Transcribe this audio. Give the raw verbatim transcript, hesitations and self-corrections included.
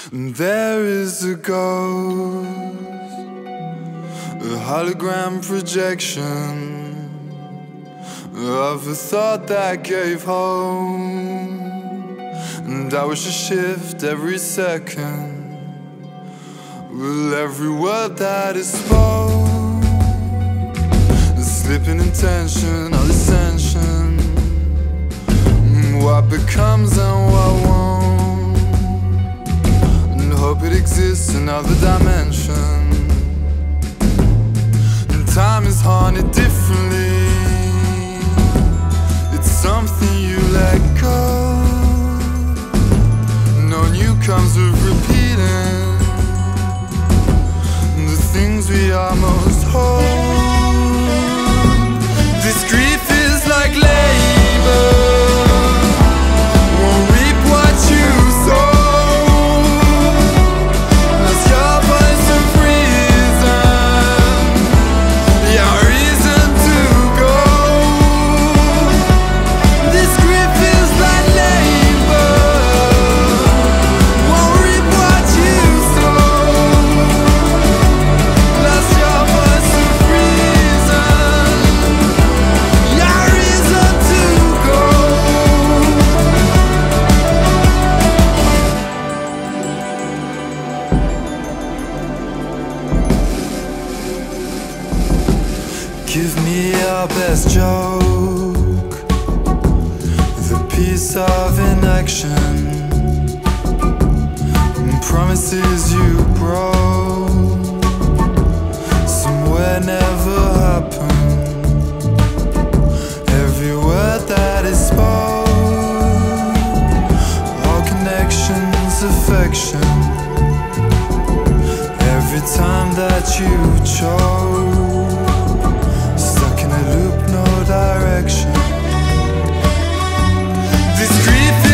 There is a ghost, a hologram projection of a thought that gave home, and I wish to shift every second. Will every word that is spoke, the slipping intention or ascension, what becomes and what won't, and hope it exists in another dimension. And time is haunted differently, it's something you let go. No new comes with repeating the things we almost hold. This grief is like labor, won't reap what you sow. Lost your voice of reason, your reason to go. This grief is like labor, won't reap what you sow. Lost your voice of reason, your reason to go. Give me your best joke, the piece of inaction, and promises you broke somewhere never happened. Every word that is spoke, all connections, affection. Every time that you chose, stuck in a loop, no direction. This grief